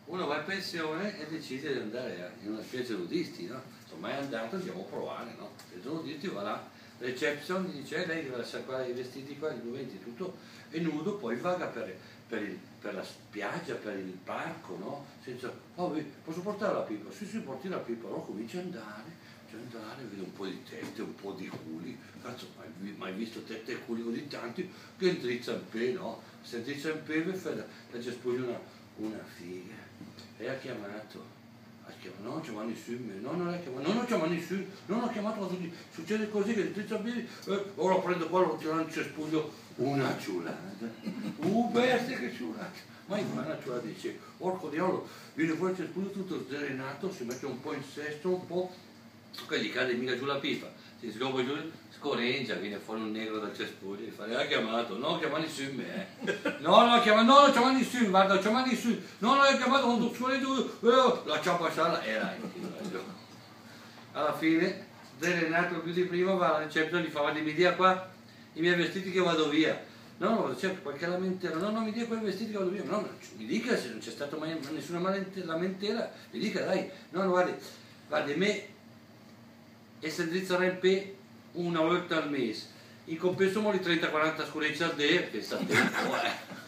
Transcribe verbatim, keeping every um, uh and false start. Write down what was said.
uno va in pensione e decide di andare in una specie nudisti, no? Sono mai andato, andiamo a provare, no? Il nudisti va là, reception, gli dice, eh, lei deve lasciare qua i vestiti qua, i duventi, tutto, e nudo, poi vaga per, per, il, per la spiaggia, per il parco, no? Senza, oh, posso portare la pipa? Sì, sì, porti la pipa, allora comincia ad andare, comincia ad andare, vede un po' di tette, un po' di culi, cazzo, mai, mai visto tette e culi così tanti, che intrizza in pe, no? Se intrizza in pe, la, la gespuglia una, una figa. E ha chiamato, ha chiamato, non chiamano nessuno, no, non ha chiamato, no, non chiamano nessuno, non ho chiamato, succede così che intrizza bene, eh, ora prendo qua, lo tiro in cespuglio, una ciulata, uh bestia che ciulata, ma in una ciulata dice, orco diavolo, viene fuori il cespuglio tutto drenato, si mette un po' in sesto, un po', che gli cade mica giù la pipa, si sgobba giù, scoreggia, viene fuori un negro dal cespuglio, gli fa, ha chiamato, no, chiama nessuno, eh, no, no, chiama, no, non chiama nessuno, guarda, chiama nessuno, no, non hai chiamato, quando scoreggia, eh, la ciapa sala, e dai, alla fine, drenato più di prima, va alla reception, gli fa, guarda, mi dia qua i miei vestiti che vado via. No, no, c'è qualche lamentela, no, no, mi dia quei vestiti che vado via. No, no, mi dica se non c'è stata mai nessuna lamentela, mi dica, dai, no, no, guardi, guardi, me e se drizzano in pe una volta al mese. In compenso mo di trenta quaranta scurecce al day, che sta tempo, eh.